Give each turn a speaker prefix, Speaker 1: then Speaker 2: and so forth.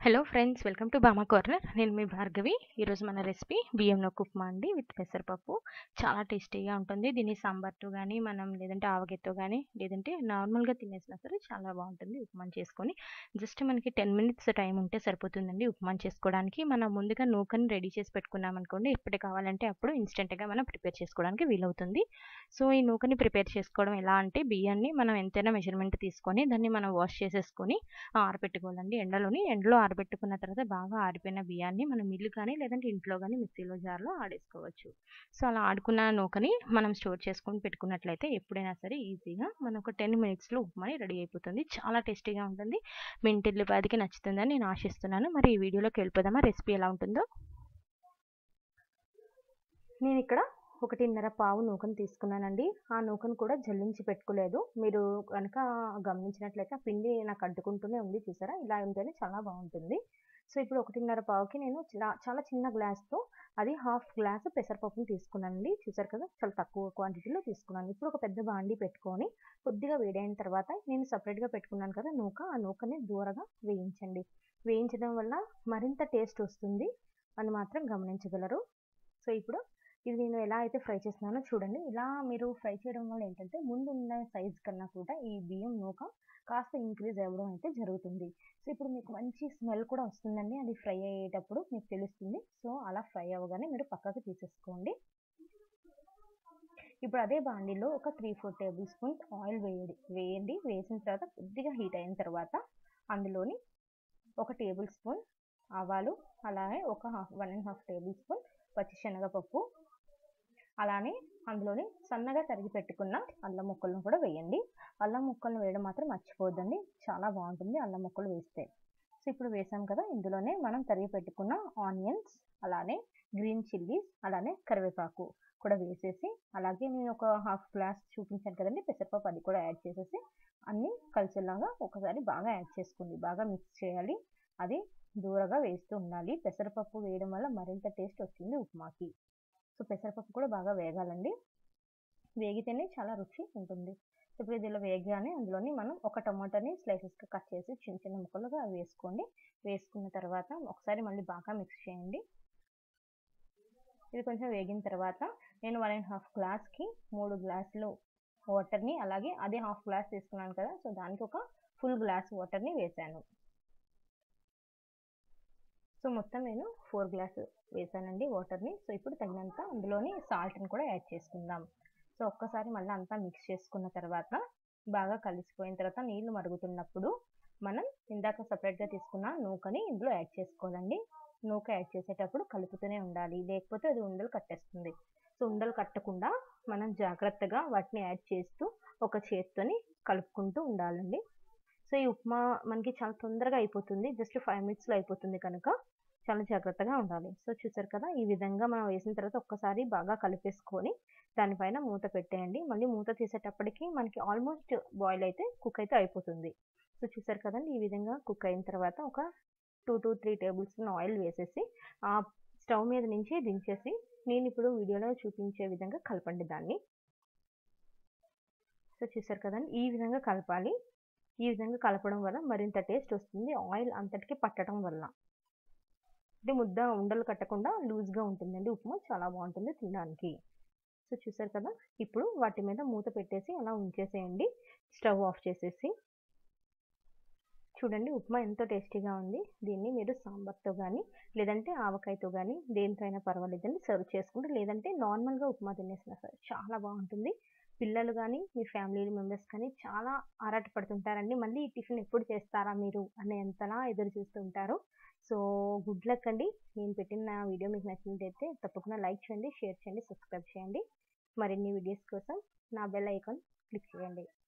Speaker 1: Hello friends, welcome to Bama corner. నేను మీ భార్గవి. ఈరోజు మన రెసిపీ బియ్యంలో ఉప్మా అండి విత్ పెసరపప్పు. చాలా టేస్టీగా ఉంటుంది. దీన్ని సాంబార్తో కానీ మనం లేదంటే ఆవకాయతో కానీ లేదంటే నార్మల్గా తినేసినా సరే చాలా బాగుంటుంది. ఉప్మాని చేసుకొని జస్ట్ మనకి 10 మినిట్స్ టైం ఉంటే సరిపోతుందండి ఉప్మాని చేసుకోవడానికి. మనం ముందుగా నూకని రెడీ చేసి పెట్టుకున్నాం అనుకోండి, ఎప్పుడు కావాలంటే అప్పుడు ఇన్స్టెంట్గా మనం ప్రిపేర్ చేసుకోవడానికి వీలవుతుంది. సో ఈ నూకని ప్రిపేర్ చేసుకోవడం ఎలా అంటే, బియ్యాన్ని మనం ఎంతైనా మెజర్మెంట్ తీసుకొని దాన్ని మనం వాష్ చేసేసుకొని ఆరబెట్టుకోవాలండి ఎండలో ఆరబెట్టుకున్న తర్వాత బాగా ఆరిపోయిన బియ్యాన్ని మనం మిల్లు కానీ లేదంటే ఇంట్లో కానీ మిక్సీలో జార్లో ఆడేసుకోవచ్చు. సో అలా ఆడుకున్న నూకని మనం స్టోర్ చేసుకొని పెట్టుకున్నట్లయితే ఎప్పుడైనా సరే ఈజీగా మనకు 10 మినిట్స్లో ఉప్మాని రెడీ అయిపోతుంది. చాలా టేస్టీగా ఉంటుంది. మీ ఇంటిల్లిపాదికి నచ్చుతుందని నేను ఆశిస్తున్నాను. మరి ఈ వీడియోలోకి వెళ్ళిపోదామా, రెసిపీ ఎలా ఉంటుందో. నేను ఇక్కడ 1.5 పావు నూకను తీసుకున్నానండి. ఆ నూకను కూడా జల్లించి పెట్టుకోలేదు. మీరు కనుక గమనించినట్లయితే ఆ పిండి నాకు అంటుకుంటూనే ఉంది, చూసారా? ఇలా ఉంటేనే చాలా బాగుంటుంది. సో ఇప్పుడు 1.5 పావుకి నేను చాలా చిన్న గ్లాస్తో అది హాఫ్ గ్లాస్ పెసరపప్పును తీసుకున్నానండి. చూసారు కదా, చాలా తక్కువ క్వాంటిటీలో తీసుకున్నాను. ఇప్పుడు ఒక పెద్ద బాండి పెట్టుకొని కొద్దిగా వేడైన తర్వాత నేను సపరేట్గా పెట్టుకున్నాను కదా నూక, ఆ నూకని దూరగా వేయించండి. వేయించడం వల్ల మరింత టేస్ట్ వస్తుంది అని మాత్రం గమనించగలరు. సో ఇప్పుడు ఇది నేను ఎలా అయితే ఫ్రై చేస్తున్నానో చూడండి. ఇలా మీరు ఫ్రై చేయడం వల్ల ఏంటంటే ముందు ఉన్న సైజ్ కన్నా కూడా ఈ బియ్యం నూక కాస్త ఇంక్రీజ్ అవ్వడం అయితే జరుగుతుంది. సో ఇప్పుడు మీకు మంచి స్మెల్ కూడా వస్తుందండి, అది ఫ్రై అయ్యేటప్పుడు మీకు తెలుస్తుంది. సో అలా ఫ్రై అవ్వగానే మీరు పక్కకు తీసేసుకోండి. ఇప్పుడు అదే బాండీలో ఒక 3-4 టేబుల్ స్పూన్స్ ఆయిల్ వేయండి. వేసిన తర్వాత కొద్దిగా హీట్ అయిన తర్వాత అందులోని 1 టేబుల్ స్పూన్ ఆవాలు, అలాగే 1.5 టేబుల్ స్పూన్ పచ్చిశనగపప్పు, అలానే అందులోని సన్నగా తరిగి పెట్టుకున్న అల్లం ముక్కలను కూడా వేయండి. అల్లం ముక్కలను వేయడం మాత్రం మర్చిపోవద్దండి, చాలా బాగుంటుంది అల్లం ముక్కలు వేస్తే. సో ఇప్పుడు వేసాం కదా, ఇందులోనే మనం తరిగి పెట్టుకున్న ఆనియన్స్, అలానే గ్రీన్ చిల్లీస్, అలానే కరివేపాకు కూడా వేసేసి, అలాగే నేను ఒక హాఫ్ గ్లాస్ చూపించాను కదండి పెసరపప్పు, అది కూడా యాడ్ చేసేసి అన్నీ కలిసేలాగా ఒకసారి బాగా యాడ్ చేసుకోండి. బాగా మిక్స్ చేయాలి. అది దూరగా వేస్తూ ఉండాలి. పెసరపప్పు వేయడం వల్ల మరింత టేస్ట్ వస్తుంది ఉప్మాకి. సో పెసరపప్పు కూడా బాగా వేగాలండి, వేగితేనే చాలా రుచి ఉంటుంది. ఇప్పుడు ఇది ఇలా వేగగానే అందులోని మనం ఒక టమాటాని స్లైసెస్గా కట్ చేసి చిన్న చిన్న ముక్కలుగా వేసుకోండి. వేసుకున్న తర్వాత ఒకసారి మళ్ళీ బాగా మిక్స్ చేయండి. ఇది కొంచెం వేగిన తర్వాత నేను 1.5 గ్లాస్కి 3 గ్లాసులు వాటర్ని, అలాగే అదే హాఫ్ గ్లాస్ తీసుకున్నాను కదా, సో దానికి ఒక ఫుల్ గ్లాస్ వాటర్ని వేసాను. సో మొత్తం నేను 4 గ్లాసు వేసానండి వాటర్ని. సో ఇప్పుడు తగినంత అందులోని సాల్ట్ని కూడా యాడ్ చేసుకుందాం. సో ఒక్కసారి మళ్ళీ అంతా మిక్స్ చేసుకున్న తర్వాత బాగా కలిసిపోయిన తర్వాత నీళ్లు మరుగుతున్నప్పుడు మనం ఇందాక సపరేట్గా తీసుకున్న నూకని ఇందులో యాడ్ చేసుకోవాలండి. నూక యాడ్ చేసేటప్పుడు కలుపుతూనే ఉండాలి, లేకపోతే అది ఉండలు కట్టేస్తుంది. సో ఉండలు కట్టకుండా మనం జాగ్రత్తగా వాటిని యాడ్ చేస్తూ ఒక చేత్తోని కలుపుకుంటూ ఉండాలండి. సో ఈ ఉప్మా మనకి చాలా తొందరగా అయిపోతుంది, జస్ట్ 5 మినిట్స్లో అయిపోతుంది కనుక చాలా జాగ్రత్తగా ఉండాలి. సో చూసారు కదా, ఈ విధంగా మనం వేసిన తర్వాత ఒక్కసారి బాగా కలిపేసుకొని దానిపైన మూత పెట్టేయండి. మళ్ళీ మూత తీసేటప్పటికి మనకి ఆల్మోస్ట్ బాయిల్ అయితే కుక్ అయితే అయిపోతుంది. సో చూసారు కదండి, ఈ విధంగా కుక్ అయిన తర్వాత ఒక 2 to 3 టేబుల్ స్పూన్ ఆయిల్ వేసేసి ఆ స్టవ్ మీద నుంచి దించేసి నేను ఇప్పుడు వీడియోలో చూపించే విధంగా కలపండి దాన్ని. సో చూసారు కదండి, ఈ విధంగా కలపాలి. ఈ విధంగా కలపడం వల్ల మరింత టేస్ట్ వస్తుంది, ఆయిల్ అంతటికి పట్టడం వల్ల. అంటే ముద్ద ఉండలు కట్టకుండా లూజ్గా ఉంటుందండి ఉప్మా, చాలా బాగుంటుంది తినడానికి. సో చూసారు కదా, ఇప్పుడు వాటి మీద మూత పెట్టేసి అలా ఉంచేసేయండి, స్టవ్ ఆఫ్ చేసేసి. చూడండి ఉప్మా ఎంతో టేస్టీగా ఉంది. దీన్ని మీరు సాంబార్తో కానీ లేదంటే ఆవకాయతో కానీ దేనితో అయినా పర్వాలేదండి సర్వ్ చేసుకుంటే, లేదంటే నార్మల్గా ఉప్మా తినేసినా సరే చాలా బాగుంటుంది. పిల్లలు కానీ మీ ఫ్యామిలీ మెంబర్స్ కానీ చాలా ఆరాటపడుతుంటారండి, మళ్ళీ ఈ టిఫిన్ ఎప్పుడు చేస్తారా మీరు అనేంతలా ఎదురు చూస్తుంటారు. సో గుడ్ లక్ అండి. నేను పెట్టిన వీడియో మీకు నచ్చినట్లయితే తప్పకుండా లైక్ చేయండి, షేర్ చేయండి, సబ్స్క్రైబ్ చేయండి. మరిన్ని వీడియోస్ కోసం నా బెల్ ఐకాన్ క్లిక్ చేయండి.